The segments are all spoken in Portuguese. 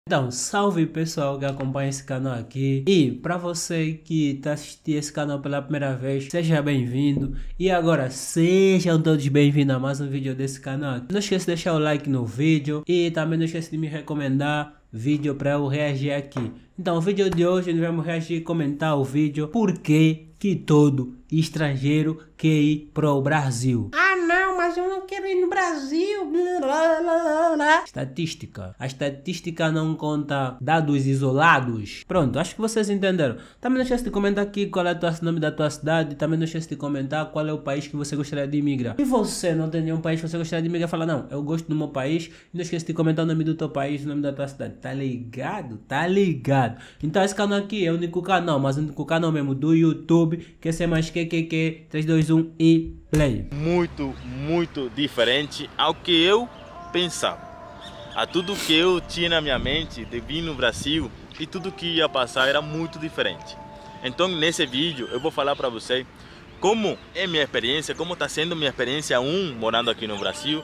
Então, salve pessoal que acompanha esse canal aqui. E para você que está assistindo esse canal pela primeira vez, seja bem-vindo. E agora, sejam todos bem-vindos a mais um vídeo desse canal aqui. Não esqueça de deixar o like no vídeo e também não esqueça de me recomendar vídeo para eu reagir aqui. Então, o vídeo de hoje nós vamos reagir e comentar o vídeo Por que todo estrangeiro quer ir para o Brasil. Ah não, mas eu não quero ir no Brasil. Blá, blá, blá, blá. Estatística. A estatística não conta dados isolados. Pronto, acho que vocês entenderam. Também não esquece de comentar aqui qual é o nome da tua cidade. Também não esquece de comentar qual é o país que você gostaria de imigrar. Se você não tem nenhum país que você gostaria de imigrar, fala não, eu gosto do meu país. E não esquece de comentar o nome do teu país, o nome da tua cidade. Tá ligado? Tá ligado. Então esse canal aqui é o único canal, mas o único canal mesmo do YouTube. Que ser mais que 3, 2, 1 e play. Muito diferente ao que eu pensava. A tudo que eu tinha na minha mente de vir no Brasil e tudo que ia passar era muito diferente. Então nesse vídeo eu vou falar para vocês como é minha experiência, como está sendo minha experiência morando aqui no Brasil.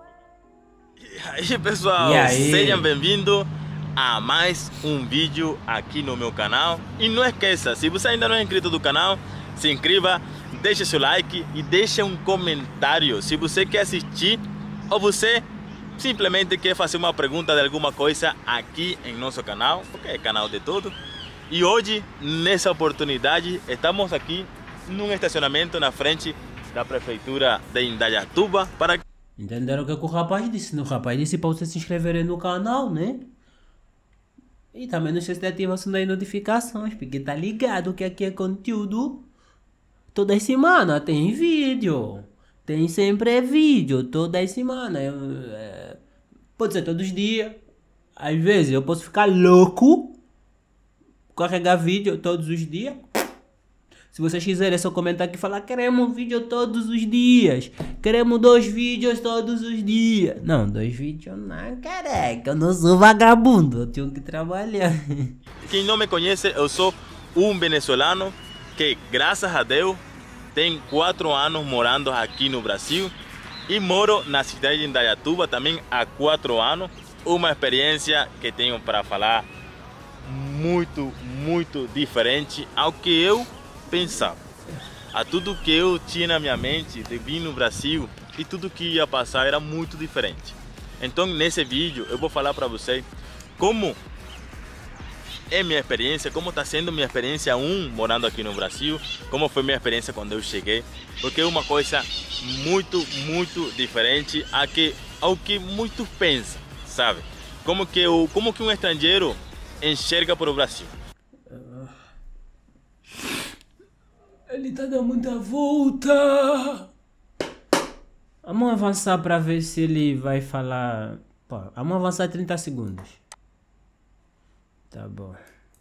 E aí pessoal, sejam bem-vindos a mais um vídeo aqui no meu canal. E não esqueça, se você ainda não é inscrito do canal, se inscreva, deixe seu like e deixe um comentário se você quer assistir ou você simplesmente quer fazer uma pergunta de alguma coisa aqui em nosso canal, porque é canal de tudo. E hoje, nessa oportunidade, estamos aqui num estacionamento na frente da prefeitura de Indaiatuba para... Entenderam o que o rapaz disse? O rapaz disse para vocês se inscreverem no canal, né? E também não esqueça de ativar o sininho das notificações, porque tá ligado que aqui é conteúdo. Toda semana tem vídeo. Tem sempre vídeo, toda semana. Pode ser todos os dias. Às vezes eu posso ficar louco, carregar vídeo todos os dias. Se vocês quiserem, é só comentar aqui e falar: queremos vídeo todos os dias. Queremos 2 vídeos todos os dias. Não, 2 vídeos não, careca. Eu não sou vagabundo, eu tenho que trabalhar. Quem não me conhece, eu sou um venezuelano que, graças a Deus, tem 4 anos morando aqui no Brasil. E moro na cidade de Indaiatuba também há 4 anos. Uma experiência que tenho para falar muito diferente ao que eu pensava. A tudo que eu tinha na minha mente de vir no Brasil e tudo que ia passar era muito diferente. Então nesse vídeo eu vou falar para vocês como é minha experiência, como está sendo minha experiência morando aqui no Brasil, como foi minha experiência quando eu cheguei, porque é uma coisa muito diferente ao que muitos pensam, sabe? Como que um estrangeiro enxerga para o Brasil. Ele tá dando muita volta. Vamos avançar para ver se ele vai falar. Pô, vamos avançar 30 segundos. Tá bom.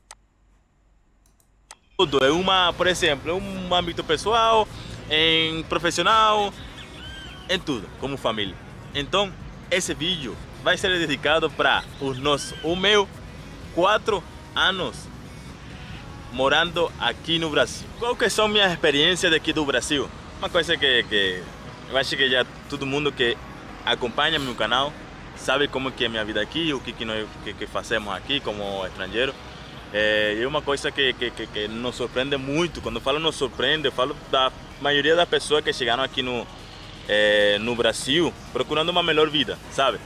Tudo é por exemplo, um âmbito pessoal, em profissional, em tudo, como família. Então, esse vídeo vai ser dedicado para o meu 4 anos morando aqui no Brasil. Qual que são minhas experiências daqui do Brasil? Uma coisa que eu acho que já todo mundo que acompanha meu canal sabe como que é minha vida aqui, o que nós fazemos aqui como estrangeiro. É uma coisa que nos surpreende muito. Quando eu falo nos surpreende, eu falo da maioria das pessoas que chegaram aqui no Brasil procurando uma melhor vida, sabe?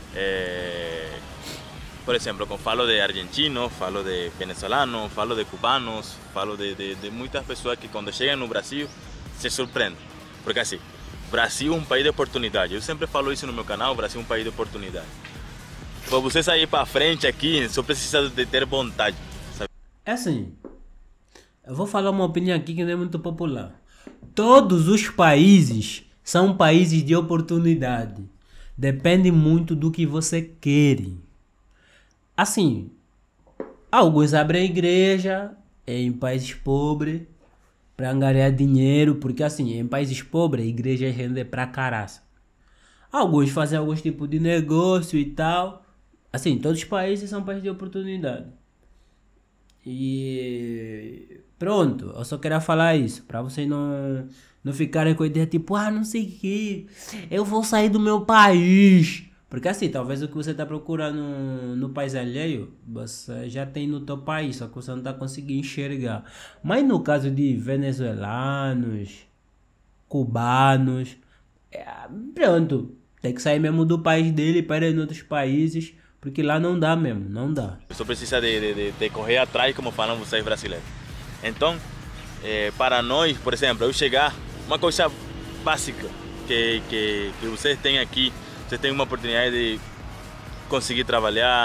Por exemplo, quando falo de argentinos, falo de venezuelanos, falo de cubanos, falo de muitas pessoas que quando chegam no Brasil se surpreendem. Porque assim, Brasil é um país de oportunidade. Eu sempre falo isso no meu canal, Brasil é um país de oportunidade. Para você sair para frente aqui, só precisa de ter vontade, sabe? É assim, eu vou falar uma opinião aqui que não é muito popular. Todos os países são países de oportunidade. Depende muito do que você quer. Assim, alguns abrem igreja em países pobres para angariar dinheiro, porque assim, em países pobres a igreja rende pra caraça. Alguns fazem alguns tipos de negócio e tal. Assim, todos os países são países de oportunidade. E pronto, eu só queria falar isso, para vocês não ficarem com a ideia tipo, ah, não sei o que, eu vou sair do meu país Porque assim, talvez o que você está procurando no país alheio, você já tem no teu país, só que você não está conseguindo enxergar. Mas no caso de venezuelanos, cubanos, é, pronto, tem que sair mesmo do país dele para ir em outros países, porque lá não dá mesmo, não dá. Você precisa de correr atrás, como falam vocês brasileiros. Então, para nós, por exemplo, eu chegar, uma coisa básica que vocês têm aqui, vocês têm uma oportunidade de conseguir trabalhar,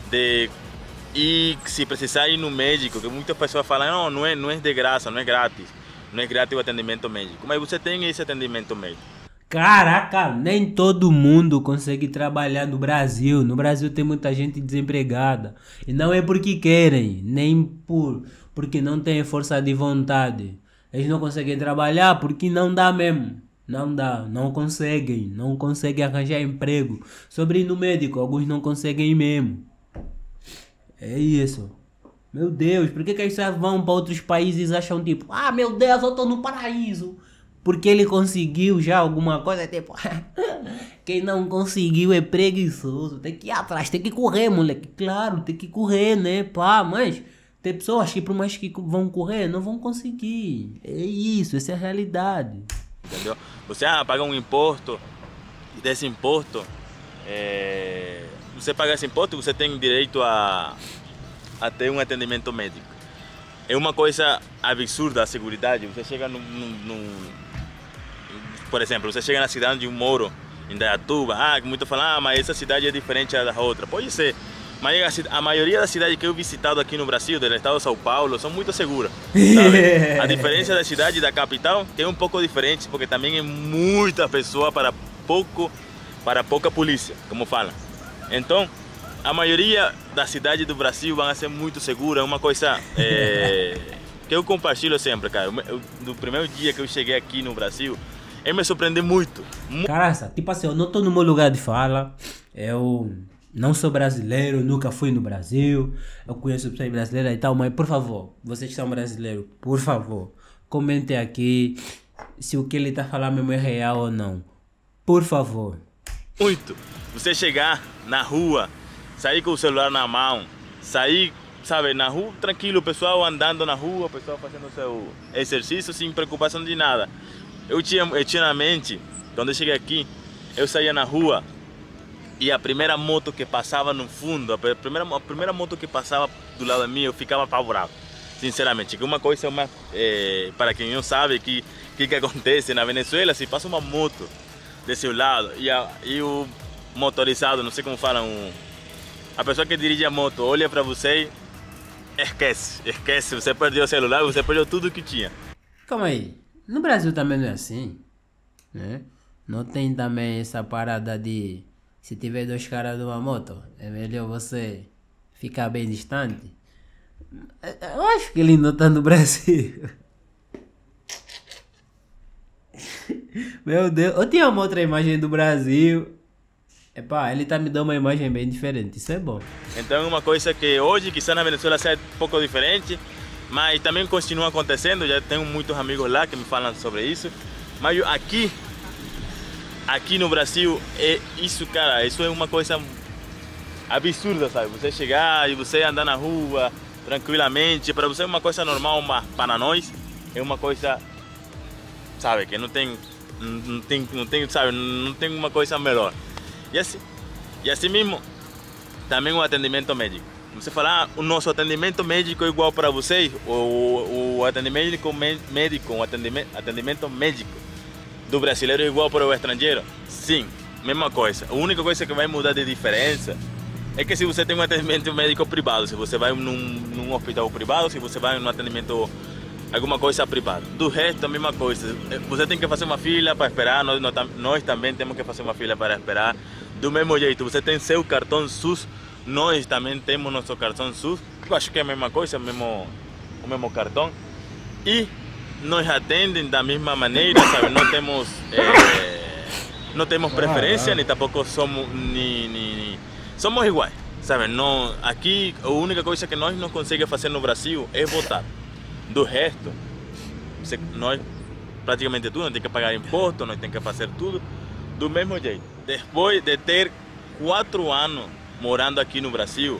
e se precisar ir no médico, que muitas pessoas falam, não é de graça, não é grátis o atendimento médico, mas você tem esse atendimento médico. Caraca, nem todo mundo consegue trabalhar no Brasil. No Brasil tem muita gente desempregada. E não é porque querem, nem porque não têm força de vontade. Eles não conseguem trabalhar porque não dá mesmo. Não dá, não conseguem arranjar emprego. Sobre ir no médico, alguns não conseguem mesmo. É isso. Meu Deus, por que as pessoas vão para outros países e acham tipo, ah, meu Deus, eu tô no paraíso? Porque ele conseguiu já alguma coisa, tipo, quem não conseguiu é preguiçoso, tem que ir atrás, tem que correr, moleque. Claro, tem que correr, né, pá, mas tem pessoas que por mais que vão correr, não vão conseguir. É isso, essa é a realidade. Entendeu? Você paga um imposto, e desse imposto, você paga esse imposto, você tem direito a ter um atendimento médico. É uma coisa absurda a seguridade. Você chega por exemplo, você chega na cidade de Moro, em Dayatuba, muito falam, mas essa cidade é diferente da outra. Pode ser, mas a maioria das cidades que eu visitado aqui no Brasil, do estado de São Paulo, são muito seguras. Sabe? A diferença da cidade e da capital é um pouco diferente, porque também é muita pessoa para pouca polícia, como falam. Então, a maioria das cidades do Brasil vão ser muito seguras. Uma coisa que eu compartilho sempre, cara. No primeiro dia que eu cheguei aqui no Brasil, eu me surpreendi muito. Caraca, tipo assim, eu não tô no meu lugar de fala. Eu não sou brasileiro, nunca fui no Brasil. Eu conheço pessoas brasileiras e tal, mas por favor, vocês que são brasileiros, por favor, comentem aqui se o que ele tá falando mesmo é real ou não. Por favor. Muito. Você chegar na rua, sair com o celular na mão, sair, sabe, na rua, tranquilo, o pessoal andando na rua, o pessoal fazendo seu exercício sem preocupação de nada. Eu tinha na mente, quando eu cheguei aqui, eu saía na rua e a primeira moto que passava no fundo, a primeira moto que passava do lado de mim, eu ficava apavorado, sinceramente. Que uma coisa, para quem não sabe, que acontece na Venezuela, se passa uma moto de seu lado e o motorizado, não sei como falam, a pessoa que dirige a moto olha para você, esquece, você perdeu o celular, você perdeu tudo que tinha. Calma aí. No Brasil também não é assim, né? Não tem também essa parada de se tiver dois caras numa moto, é melhor você ficar bem distante. Eu acho que ele não tá no Brasil. Meu Deus, eu tinha uma outra imagem do Brasil. Epá, ele tá me dando uma imagem bem diferente, isso é bom. Então é uma coisa que hoje, quizá na Venezuela seja um pouco diferente, mas também continua acontecendo. Já tenho muitos amigos lá que me falam sobre isso. Mas aqui no Brasil, isso, cara, isso é uma coisa absurda, sabe? Você chegar e você andar na rua tranquilamente, para você é uma coisa normal, mas para nós é uma coisa, sabe, que não tem, sabe, não tem uma coisa melhor. E assim mesmo, também o atendimento médico. Você fala, o nosso atendimento médico é igual para vocês, o atendimento médico do brasileiro é igual para o estrangeiro? Sim, mesma coisa. A única coisa que vai mudar de diferença é que se você tem um atendimento médico privado, se você vai num hospital privado, se você vai num atendimento, alguma coisa privada. Do resto, a mesma coisa. Você tem que fazer uma fila para esperar, nós também temos que fazer uma fila para esperar. Do mesmo jeito, você tem seu cartão SUS, nós também temos nosso cartão SUS. Eu acho que é a mesma coisa, o mesmo cartão. E nos atendem da mesma maneira, sabe? Não temos preferência, nem tampouco somos somos iguais, sabe? Não, aqui a única coisa que nós não conseguimos fazer no Brasil é votar. Do resto, nós praticamente tudo, nós temos que pagar imposto, nós temos que fazer tudo do mesmo jeito. Depois de ter 4 anos morando aqui no Brasil,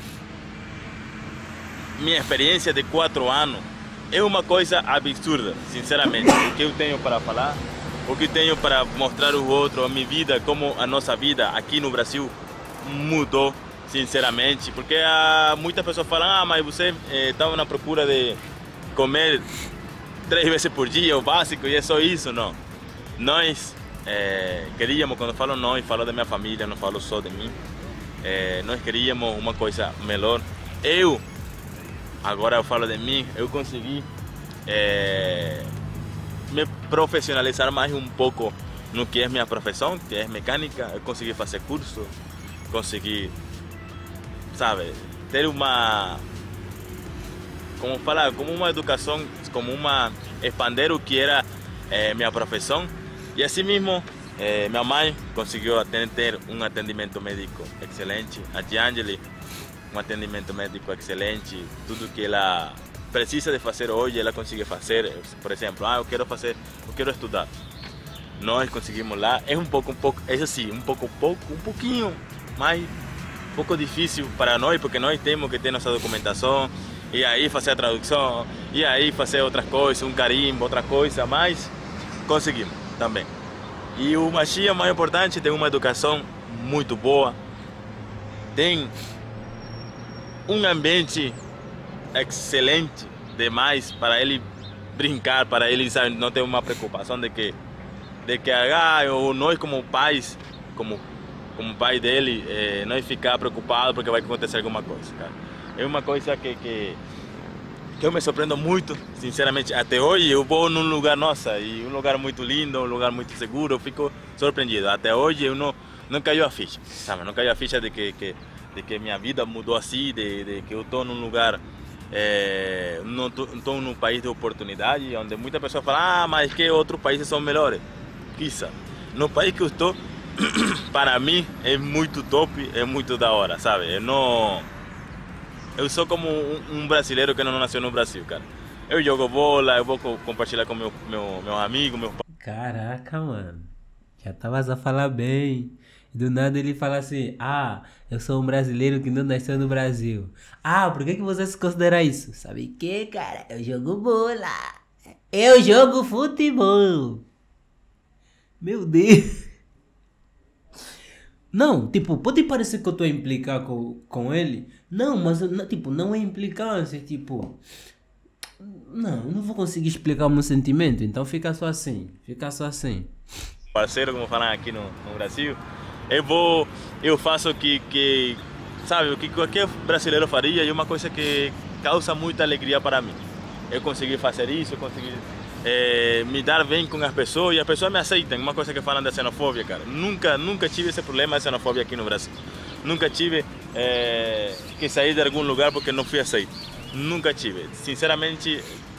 minha experiência de 4 anos é uma coisa absurda, sinceramente. O que eu tenho para falar, o que tenho para mostrar ao outro, a minha vida, como a nossa vida aqui no Brasil mudou, sinceramente. Porque muitas pessoas falam, mas você estava na procura de comer 3 vezes por dia, o básico, e é só isso. Não. Nós queríamos, quando falo nós, falo da minha família, não falo só de mim. Nós queríamos uma coisa melhor. Agora eu falo de mim, eu consegui me profissionalizar mais um pouco no que é minha profissão, que é mecânica. Eu consegui fazer curso, consegui, sabe, ter uma, como falar, como uma educação, como uma, expandir o que era minha profissão. E assim mesmo, minha mãe conseguiu ter um atendimento médico excelente, a Giangeli, um atendimento médico excelente, tudo que ela precisa de fazer hoje, ela consegue fazer. Por exemplo, eu quero estudar. Nós conseguimos lá, é um pouco, é assim, um pouquinho mais, um pouco difícil para nós, porque nós temos que ter nossa documentação, e aí fazer a tradução, e aí fazer outras coisas, um carimbo, outra coisa, mas conseguimos também. E o Machia, mais importante, tem uma educação muito boa, tem um ambiente excelente demais para ele brincar, para ele, sabe, não ter uma preocupação de que ou nós como pais, como pai dele, nós ficar preocupado porque vai acontecer alguma coisa, cara. É uma coisa que eu me surpreendo muito, sinceramente. Até hoje eu vou num lugar, nossa, e um lugar muito lindo, um lugar muito seguro, eu fico surpreendido. Até hoje eu não caiu a ficha, sabe? Não caiu a ficha de que minha vida mudou assim, de que eu estou num lugar, não estou num país de oportunidade, onde muitas pessoas falam, mas que outros países são melhores. Quizá. No país que eu estou, para mim é muito top, é muito da hora, sabe? Eu sou como um brasileiro que não nasceu no Brasil, cara. Eu jogo bola, eu vou compartilhar com meus amigos, meus pais. Caraca, mano. Já tavas a falar bem. Do nada ele fala assim, eu sou um brasileiro que não nasceu no Brasil. Por que você se considera isso? Sabe o que, cara? Eu jogo bola. Eu jogo futebol. Meu Deus. Não, tipo, pode parecer que eu estou a implicar com ele. Não, mas tipo, não é implicância, tipo... Não, eu não vou conseguir explicar o meu sentimento, então fica só assim. Parceiro, como falam aqui no Brasil, eu faço o que sabe, o que qualquer brasileiro faria, e uma coisa que causa muita alegria para mim. Eu consegui fazer isso, eu consegui me dar bem com as pessoas, e as pessoas me aceitam. Uma coisa que falam da xenofobia, cara, nunca tive esse problema de xenofobia aqui no Brasil. Nunca tive que sair de algum lugar porque não fui aceito. Nunca tive, sinceramente,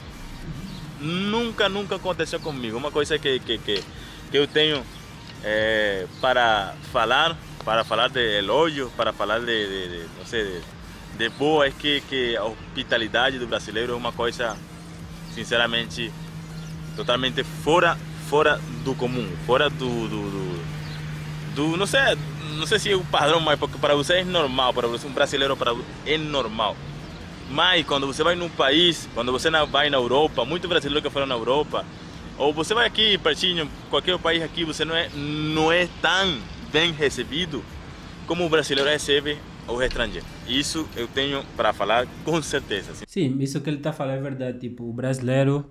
nunca aconteceu comigo. Uma coisa que eu tenho para falar de elogio, para falar não sei, de boa, é que a hospitalidade do brasileiro é uma coisa, sinceramente, totalmente fora do comum, fora do não sei se é o padrão, mas porque para você é normal, para você um brasileiro é normal. Mas quando você vai num país, quando você vai na Europa, muitos brasileiros que foram na Europa, ou você vai aqui pertinho, qualquer país aqui, você não é tão bem recebido como o brasileiro recebe os estrangeiros. Isso eu tenho para falar com certeza. Sim, isso que ele está falando é verdade. Tipo, o brasileiro,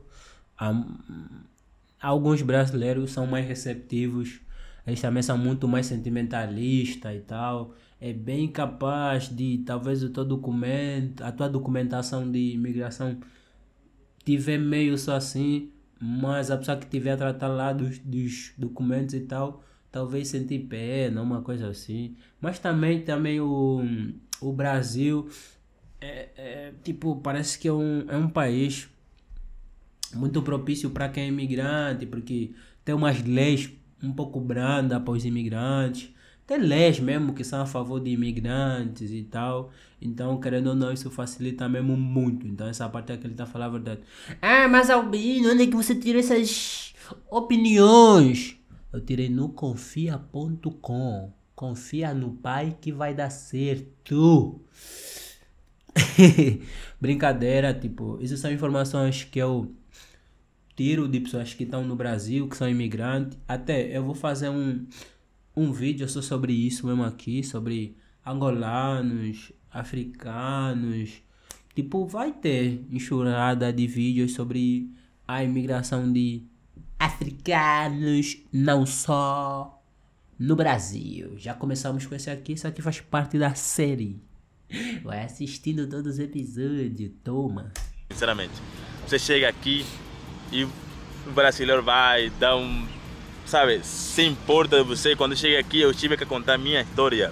alguns brasileiros são mais receptivos, eles também são muito mais sentimentalistas e tal. É bem capaz de, talvez, a tua documentação de imigração tiver meio só assim, mas a pessoa que tiver a tratar lá dos documentos e tal, talvez sentir pena, uma coisa assim. Mas também o Brasil tipo, parece que é um país muito propício para quem é imigrante, porque tem umas leis um pouco brandas para os imigrantes. Tem leis mesmo que são a favor de imigrantes e tal. Então, querendo ou não, isso facilita mesmo muito. Então, essa parte é que ele está falando a verdade. Mas Albino, onde é que você tirou essas opiniões? Eu tirei no confia.com. Confia no pai que vai dar certo. Brincadeira, tipo, isso são informações que eu tiro de pessoas que estão no Brasil, que são imigrantes. Até eu vou fazer um vídeo só sobre isso mesmo aqui, sobre angolanos, africanos. Tipo, vai ter enxurrada de vídeos sobre a imigração de africanos, não só no Brasil. Já começamos com esse aqui, isso aqui faz parte da série. Vai assistindo todos os episódios, toma. Sinceramente, você chega aqui e o brasileiro vai dar sabe, se importa de você. Quando chega aqui eu tive que contar minha história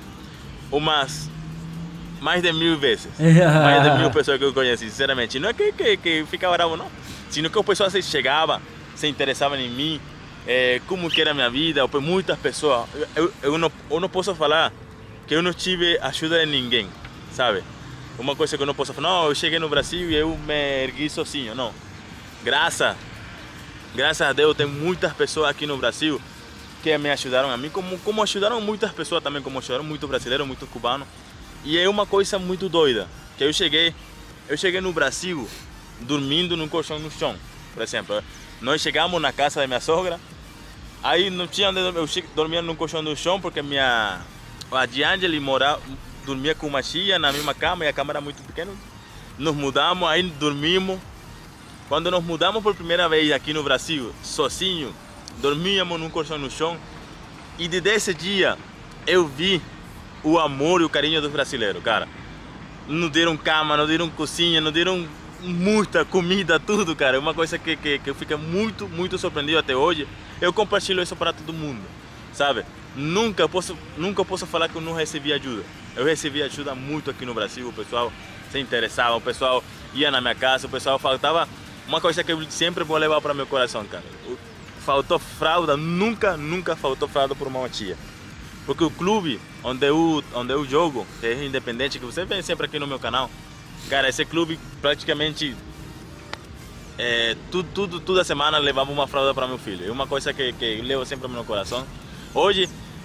mais de 1000 vezes. Mais de 1000 pessoas que eu conheci, sinceramente. Não é que ficava bravo, não. Sino que o pessoal se chegava, se interessava em mim, como que era a minha vida. Muitas pessoas, eu não posso falar que eu não tive ajuda de ninguém, sabe? Uma coisa que eu não posso falar, não, eu cheguei no Brasil e eu me ergui sozinho, não. Graças a Deus, tem muitas pessoas aqui no Brasil que me ajudaram a mim, como ajudaram muitas pessoas também, como ajudaram muitos brasileiros, muitos cubanos. E é uma coisa muito doida, que eu cheguei no Brasil dormindo num colchão no chão, por exemplo. Nós chegamos na casa da minha sogra, aí não tinha onde eu dormia num colchão no chão, porque a Diangeli dormia com uma tia na mesma cama, e a cama era muito pequena. Nos mudamos, aí dormimos. Quando nos mudamos por primeira vez aqui no Brasil, sozinho, dormíamos num colchão no chão. E desde esse dia eu vi o amor e o carinho dos brasileiros, cara. Não deram cama, não deram cozinha, não deram muita comida, tudo, cara. É uma coisa que eu fico muito, muito surpreendido até hoje. Eu compartilho isso para todo mundo, sabe? Nunca posso falar que eu não recebi ajuda. Eu recebi ajuda muito aqui no Brasil. O pessoal se interessava, o pessoal ia na minha casa, o pessoal faltava. Uma coisa que eu sempre vou levar para meu coração, cara. Faltou fralda, nunca faltou fralda por uma tia. Porque o clube onde eu jogo, que é independente, que você vê sempre aqui no meu canal, cara, esse clube praticamente toda semana levava uma fralda para meu filho. É uma coisa que eu levo sempre no meu coração. Hoje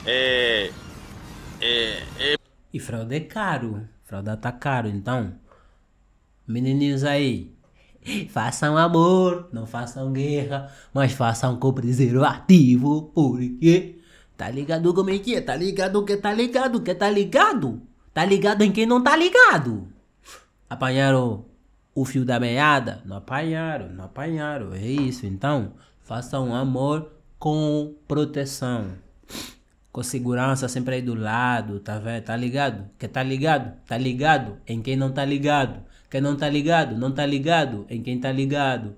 E fralda é caro, fralda tá caro, então menininhos aí, façam amor, não façam guerra, mas façam com preservativo, porque tá ligado como é que é? Tá ligado que tá ligado que tá ligado? Tá ligado em quem não tá ligado? Apanharam o fio da meada? Não apanharam, é isso. Então, façam amor com proteção, com segurança sempre aí do lado, tá vendo? Tá ligado? Que tá ligado? Tá ligado em quem não tá ligado. Quem não tá ligado, não tá ligado em quem tá ligado.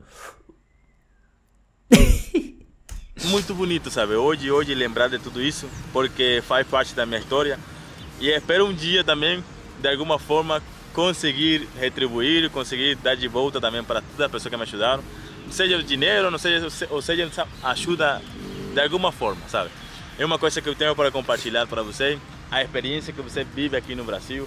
Muito bonito, sabe? Hoje lembrar de tudo isso, porque faz parte da minha história. E espero um dia também, de alguma forma, conseguir retribuir, conseguir dar de volta também para todas as pessoas que me ajudaram. Seja dinheiro, não seja, ou seja, ajuda de alguma forma, sabe? É uma coisa que eu tenho para compartilhar para você. A experiência que você vive aqui no Brasil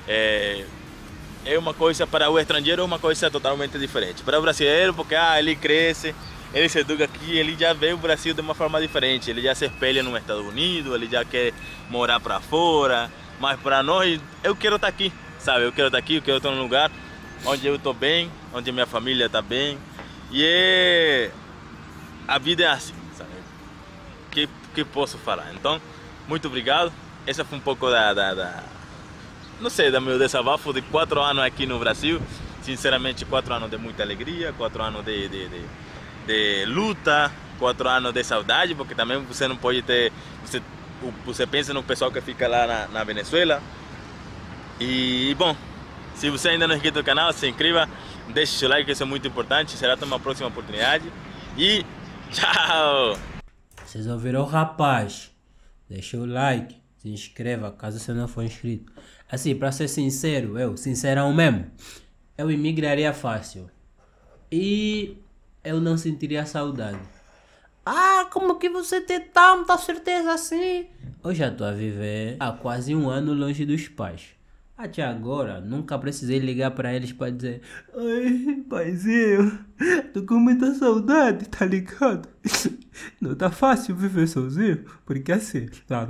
é uma coisa, para o estrangeiro é uma coisa totalmente diferente. Para o brasileiro, porque ele cresce, ele se educa aqui, ele já vê o Brasil de uma forma diferente. Ele já se espelha nos Estados Unidos, ele já quer morar para fora. Mas para nós, eu quero estar aqui, sabe? Eu quero estar aqui, eu quero estar num lugar onde eu estou bem, onde minha família está bem. E a vida é assim, sabe? Que posso falar? Então, muito obrigado. Essa foi um pouco não sei, do meu desabafo de 4 anos aqui no Brasil. Sinceramente, 4 anos de muita alegria, 4 anos de luta, 4 anos de saudade, porque também você não pode ter... Você pensa no pessoal que fica lá na Venezuela. E, bom, se você ainda não é inscrito no canal, se inscreva, deixe seu like, que isso é muito importante. Será até uma próxima oportunidade. E tchau! Vocês ouviram o rapaz? Deixa o like, se inscreva caso você não for inscrito. Assim, pra ser sincero, sincerão mesmo, eu imigraria fácil. E eu não sentiria saudade. Ah, como que você tem tanta certeza assim? Eu já tô a viver há quase 1 ano longe dos pais. Até agora, nunca precisei ligar pra eles pra dizer: ai, paizinho, tô com muita saudade, tá ligado? Não tá fácil viver sozinho, porque assim,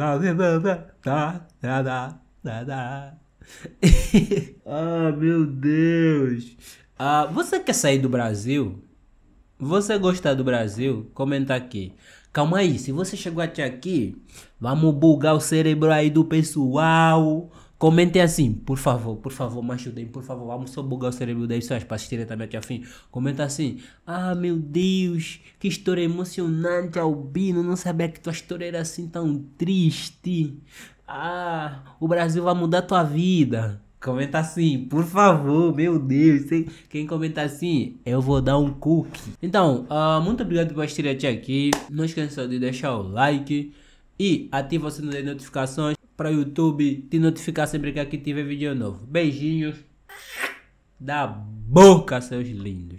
ah, meu Deus. Ah, você quer sair do Brasil? Você gosta do Brasil? Comenta aqui. Calma aí, se você chegou até aqui, vamos bugar o cérebro aí do pessoal. Comentem assim, por favor, me ajudem, por favor, vamos só bugar o cérebro das pessoas para assistirem também até o fim. Comenta assim: ah, meu Deus, que história emocionante, Albino, não sabia que tua história era assim tão triste. Ah, o Brasil vai mudar tua vida. Comenta assim, por favor, meu Deus. Quem comenta assim, eu vou dar um cookie. Então, muito obrigado por assistir até aqui. Não esqueça de deixar o like e ativa o sino das notificações para o YouTube te notificar sempre que aqui tiver vídeo novo. Beijinhos da boca, seus lindos.